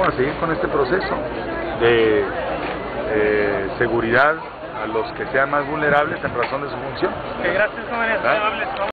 a seguir con este proceso de seguridad a los que sean más vulnerables en razón de su función. Gracias, jóvenes.